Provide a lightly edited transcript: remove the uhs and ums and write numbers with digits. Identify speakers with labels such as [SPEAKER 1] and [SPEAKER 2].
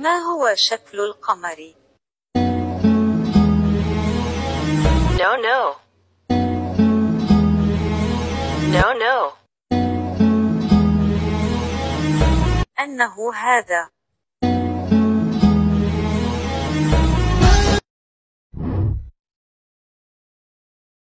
[SPEAKER 1] ما هو شكل القمر؟
[SPEAKER 2] No, no. No, no.
[SPEAKER 1] أنه هذا.